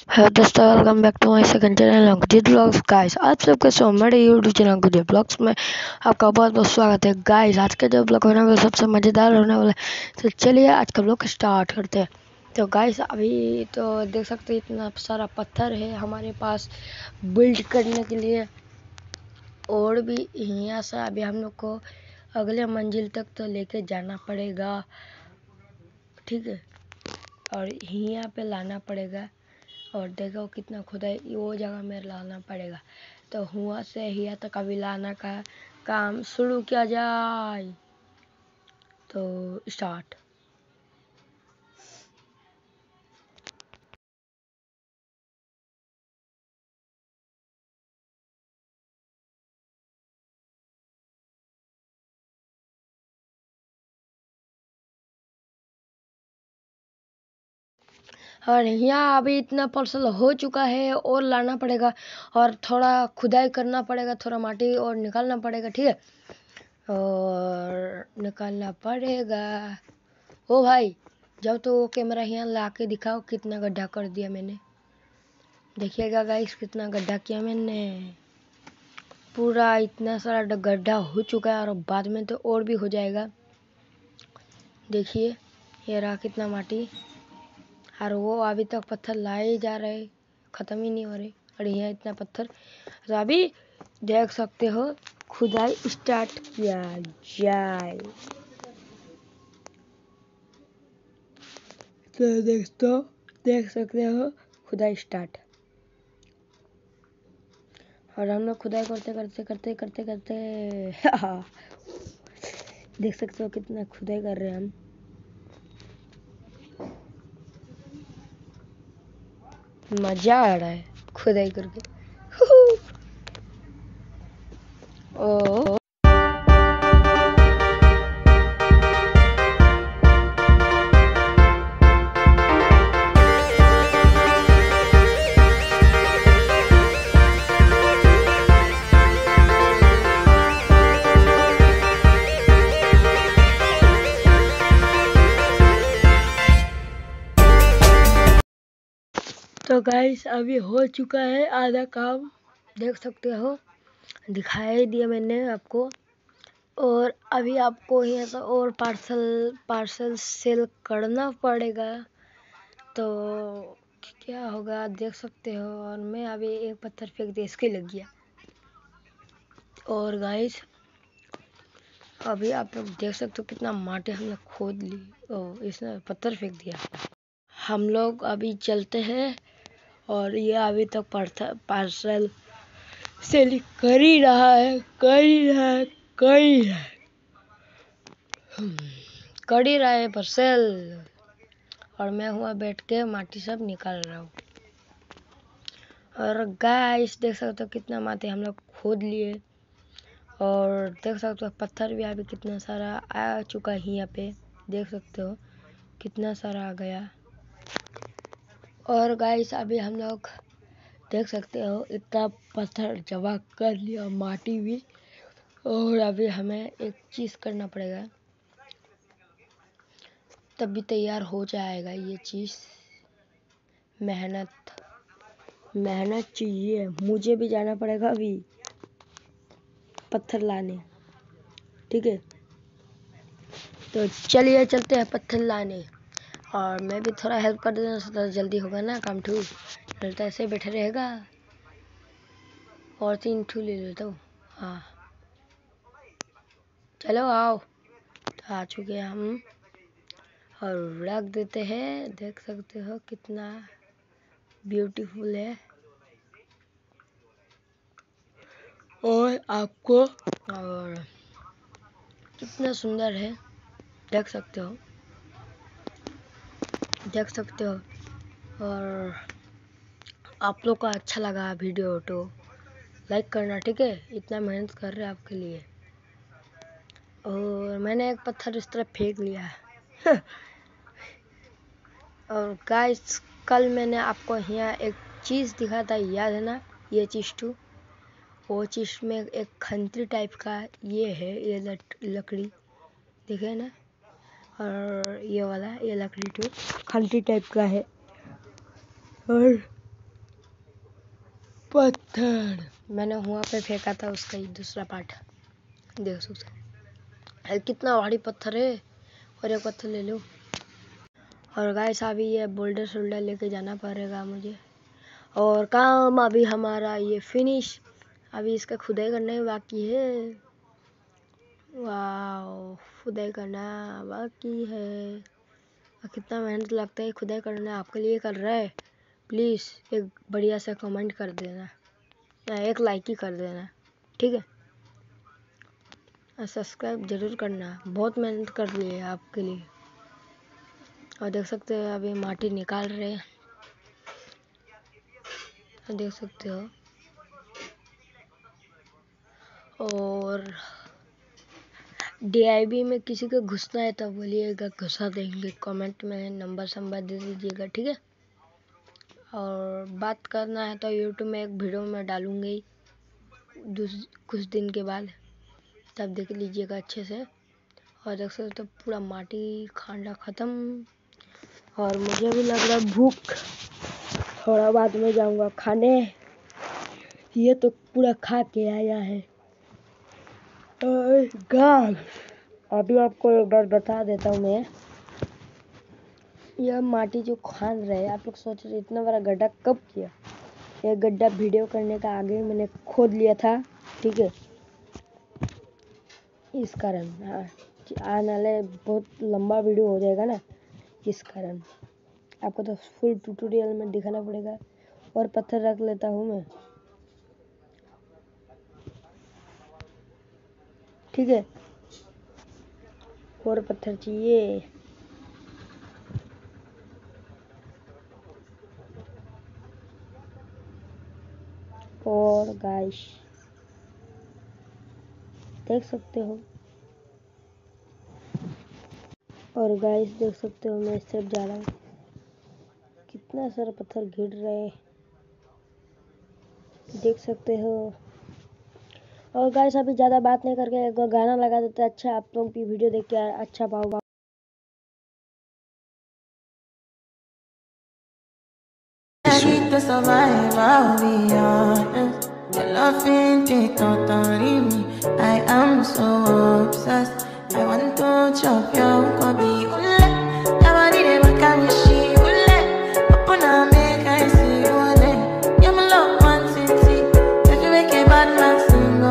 Hello दोस्तों, welcome back to my second channel Ankujit vlogs. Guys आप सबके सो मेरे यूट्यूब चैनल अंकुजित ब्लॉग्स में आपका बहुत बहुत स्वागत है। गाइस आज का जो ब्लॉग होने वाला सबसे मज़ेदार होने वाला है, तो चलिए आज का ब्लॉग स्टार्ट करते हैं। तो गाइस अभी तो देख सकते हैं इतना सारा पत्थर है हमारे पास बिल्ड करने के लिए, और भी यहाँ से अभी हम लोग को अगले मंजिल तक तो लेके जाना पड़ेगा, ठीक है, और यहाँ पे लाना पड़ेगा। और देखो कितना खुदाई वो जगह में लाना पड़ेगा, तो हुआ से हिया तक अभी लाना का काम शुरू किया जाए। तो स्टार्ट। और यहाँ अभी इतना पर्सल हो चुका है और लाना पड़ेगा, और थोड़ा खुदाई करना पड़ेगा, थोड़ा माटी और निकालना पड़ेगा, ठीक है, और निकालना पड़ेगा। ओ भाई जब तो वो कैमरा यहाँ ला के दिखाओ कितना गड्ढा कर दिया मैंने। देखिएगा गाइस कितना गड्ढा किया मैंने, पूरा इतना सारा गड्ढा हो चुका है, और बाद में तो और भी हो जाएगा। देखिए ये रहा कितना माटी, और वो अभी तक पत्थर लाए ही जा रहे, ख़त्म ही नहीं हो रहे, और यहाँ इतना पत्थर। तो अभी देख सकते हो खुदाई स्टार्ट किया जाए। तो देख सकते हो खुदाई स्टार्ट, और हम लोग खुदाई करते करते करते करते करते देख सकते हो कितना खुदाई कर रहे हैं हम। मजा आ रहा है खुदाई करके। ओ तो गाइस अभी हो चुका है आधा काम, देख सकते हो, दिखाई दिया मैंने आपको। और अभी आपको यहाँ से और पार्सल सेल करना पड़ेगा, तो क्या होगा देख सकते हो। और मैं अभी एक पत्थर फेंक दिया, इसके लग गया। और गाइस अभी आप लोग देख सकते हो कितना माटी हम लोग खोद ली, इसने पत्थर फेंक दिया। हम लोग अभी चलते हैं, और ये अभी तक पार्सल सेल कर ही रहा है, कर ही रहा है पार्सल। और मैं हुआ बैठ के माटी सब निकाल रहा हूँ। और गाइस देख सकते हो कितना माटी हम लोग खोद लिए, और देख सकते हो पत्थर भी अभी कितना सारा आ चुका है यहाँ पे, देख सकते हो कितना सारा आ गया। और गाइस अभी हम लोग देख सकते हो इतना पत्थर जमा कर लिया, माटी भी। और अभी हमें एक चीज़ करना पड़ेगा, तभी तैयार हो जाएगा ये चीज़। मेहनत चाहिए, मुझे भी जाना पड़ेगा अभी पत्थर लाने, ठीक है। तो चलिए चलते हैं पत्थर लाने, और मैं भी थोड़ा हेल्प कर देना, तो जल्दी होगा ना काम। नहीं तो ऐसे बैठे रहेगा। और 3 ठू ले लेता हूँ, हाँ चलो आओ। तो आ चुके हैं हम, और रख देते हैं। देख सकते हो कितना ब्यूटीफुल है, और आपको और कितना सुंदर है, देख सकते हो। और आप लोग को अच्छा लगा वीडियो तो लाइक करना, ठीक है, इतना मेहनत कर रहे हैं आपके लिए। और मैंने एक पत्थर इस तरह फेंक लिया है। और गाइस कल मैंने आपको यहाँ एक चीज़ दिखा था, याद है ना, ये चीज़ टू, वो चीज़ में एक खंती टाइप का ये है, ये लकड़ी देखे ना, और ये वाला ये लकड़ी टू खंती टाइप का है। और पत्थर मैंने वहाँ पे फेंका था, उसका ही दूसरा पार्ट देख सकते हो। कितना भारी पत्थर है, और एक पत्थर ले लो। और गाइस अभी ये बोल्डर शोल्डर लेके जाना पड़ेगा मुझे, और काम अभी हमारा ये फिनिश। अभी इसका खुदाई करना ही बाकी है। वाह, खुदाई करना बाकी है। कितना मेहनत लगता है खुदाई करना, आपके लिए कर रहा है। प्लीज़ एक बढ़िया सा कमेंट कर देना या एक लाइक ही कर देना, ठीक है। सब्सक्राइब जरूर करना, बहुत मेहनत कर ली है आपके लिए। और देख सकते हो अभी माटी निकाल रहे हैं, देख सकते हो। और DIB में किसी को घुसना है तो बोलिएगा, घुसा देंगे। कमेंट में नंबर संबर दे दीजिएगा, ठीक है। और बात करना है तो यूट्यूब में एक वीडियो में डालूंगी कुछ दिन के बाद, तब देख लीजिएगा अच्छे से। और देख सकते तो पूरा माटी खांडा ख़त्म, और मुझे भी लग रहा भूख। थोड़ा बाद में जाऊंगा खाने, ये तो पूरा खा के आया है। गाइस अभी आपको एक बार बता देता हूँ मैं, यह माटी जो खान रहे, आप लोग सोच रहे इतना बड़ा गड्ढा कब किया। यह गड्ढा वीडियो करने का आगे मैंने खोद लिया था, ठीक है। इस कारण आने वाले बहुत लंबा वीडियो हो जाएगा ना, इस कारण आपको तो फुल ट्यूटोरियल में दिखाना पड़ेगा। और पत्थर रख लेता हूँ मैं, ठीक है। और पत्थर चाहिए, और गाइस देख सकते हो, और गाइस देख सकते हो मैं इस तरफ जा रहा हूँ, कितना सारा पत्थर गिर रहे देख सकते हो। और गाइस अभी ज़्यादा बात नहीं करके एक गाना लगा देते, अच्छा आप लोग भी वीडियो देख के अच्छा पाओगे। To survive, I'll be honest. Your love ain't it, totally me. I am so obsessed. I want to chop your kobe. Ule, nobody dey make me she. Ule, open up, make I see. Ule, you my love one city. If you make a bad man sing,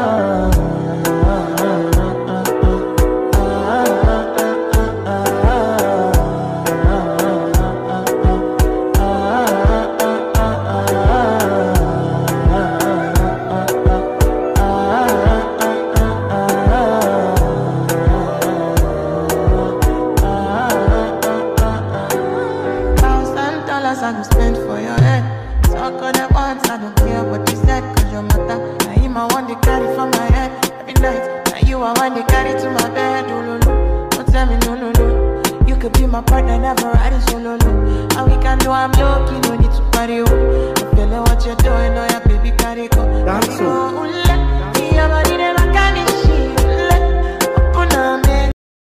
I go spend for your head. Talk on that once, I don't care what you said. Cause your matter, now you my one they carry from my head. Every night, now you are one they carry to my bed. Oh, no, no, don't tell me no, no, no. You could be my partner, never riding solo, no. All we can do, I'm lucky, no need to party, oh. I'm feeling what you're doing, oh yeah, baby, carry go. Dance, oh, your body never can be shit. Open up, man.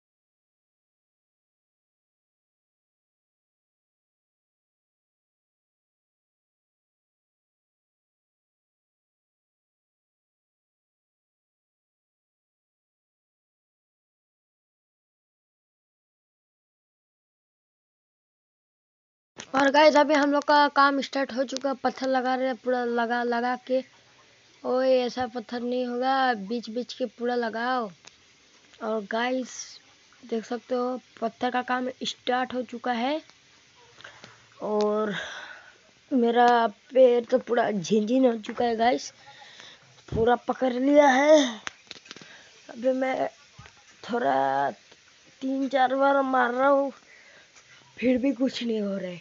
और guys अभी हम लोग का काम start हो चुका, पत्थर लगा रहे हैं पूरा लगा के। ओए ऐसा पत्थर नहीं होगा, बीच बीच के पूरा लगाओ। और गाइस देख सकते हो पत्थर का काम स्टार्ट हो चुका है, और मेरा पैर तो पूरा झिनझिन हो चुका है गाइस, पूरा पकड़ लिया है। अभी मैं थोड़ा 3-4 बार मार रहा हूँ, फिर भी कुछ नहीं हो रहा है।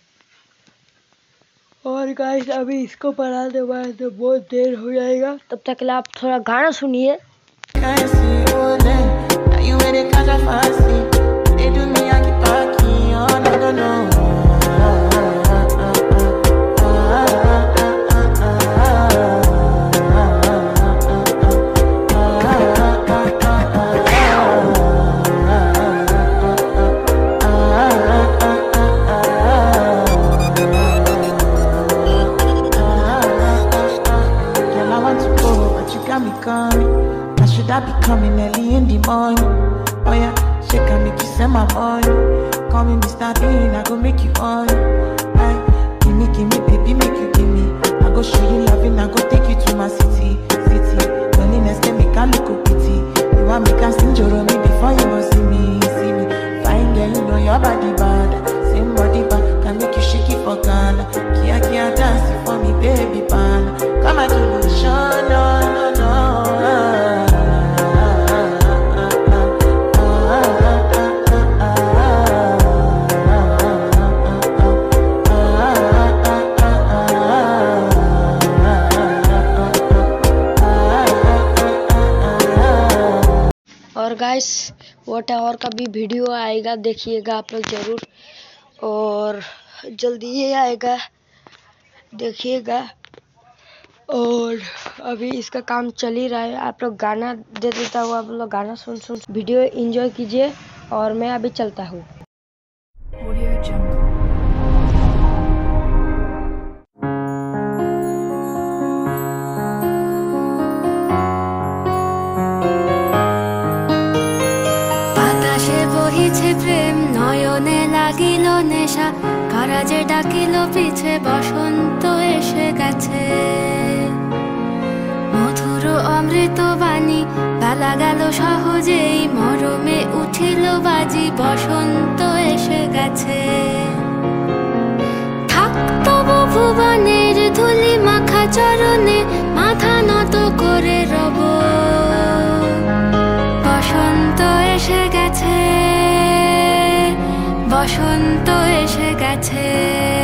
और गाइस अभी इसको पढ़ाने वाले तो बहुत देर हो जाएगा, तब तक के लिए आप थोड़ा गाना सुनिए। I be coming early in the morning. Oh yeah, she can make you send my money. Call me Mr. Bean, I go make you on. Aye, give me, baby, make you give me. I go show you loving, I go take you to my city. Loneliness can make a look pity. You want me can sing your me before you go see me. Fine girl, you know your body bad. Same body bad, can make you shake it for Ghana. Kia dance for me, baby pan. Come and do the show, no. और guys वो tower का भी video आएगा, देखिएगा आप लोग जरूर, और जल्दी ही आएगा, देखिएगा। और अभी इसका काम चल ही रहा है। आप लोग गाना दे देता हूँ, आप लोग गाना सुन वीडियो एंजॉय कीजिए, और मैं अभी चलता हूँ। প্রেম নয়নে লাগিল নেশা, কারা যে ডাকিল পিছে, বসন্ত এসে গেছে। মধুর অমৃত বাণী বেলা গেল সহজেই, মরমে উঠিল বাজি, বসন্ত এসে গেছে। থাকতব ভুবনের ধুলি মাখা চরণে, মাথা নত করে রব, বসন্ত এসে গেছে, বসন্ত এসে গেছে।